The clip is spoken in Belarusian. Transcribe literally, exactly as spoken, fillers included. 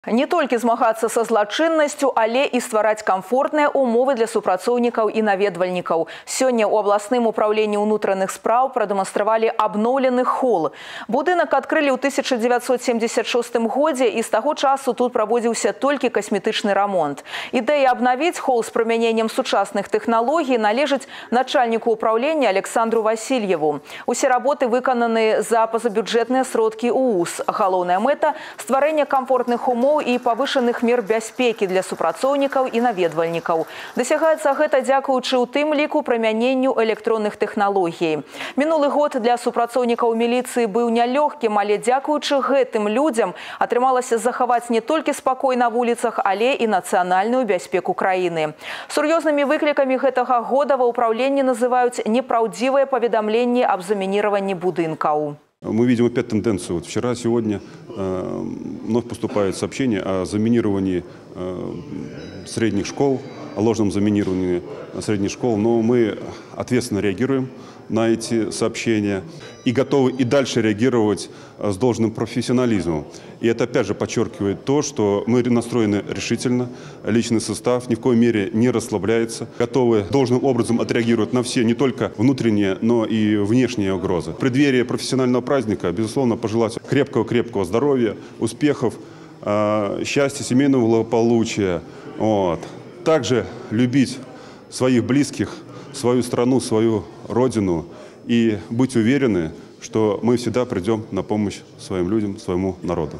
Не толькі змагацца са злачыннасцю, але і ствараць камфортныя умовы для супрацоўнікаў і наведвальнікаў. Сёння ў абласным управленні ўнутраных спраў прадэманстравалі абноўлены хол. Будынак адкрылі ў тысяча дзевяцьсот семьдесят шостым годзе, і з таго часу тут праводзіўся толькі касметычны рамонт. Ідэя абнавіць хол з прымяненнем сучасных тэхналогій належыць начальніку управлення Александру Васильеву. Усе работы выкананы за пазабюджэтныя сродкі УУС. Галоўная мэта – стварэнне камфортных умоў і павышаных мер бяспекі для супрацоўнікаў і наведвальнікаў. Дасягаецца гэта дзякуючы ў тым ліку прымяненню электронных тэхналогій. Мінулы год для супрацоўнікаў міліцыі быў нялёгкім, але дзякуючы гэтым людзям атрымалася захаваць не толькі спакой на вуліцах, але і нацыянальную бяспеку краіны. Сур'ёзнымі выклікамі гэтага года ва ўпраўленні называюць непраўдзівыя паведамленні аб замініраванні будынкаў. Мы видим опять тенденцию. Вот вчера, сегодня э, вновь поступают сообщения о заминировании э, средних школ, о ложном заминировании средних школ. Но мы ответственно реагируем на эти сообщения и готовы и дальше реагировать с должным профессионализмом. И это опять же подчеркивает то, что мы настроены решительно, личный состав ни в коей мере не расслабляется, готовы должным образом отреагировать на все, не только внутренние, но и внешние угрозы. В преддверии профессионального праздника, безусловно, пожелать крепкого-крепкого здоровья, успехов, счастья, семейного благополучия. Вот. Также любить своих близких, свою страну, свою родину и быть уверены, что мы всегда придем на помощь своим людям, своему народу.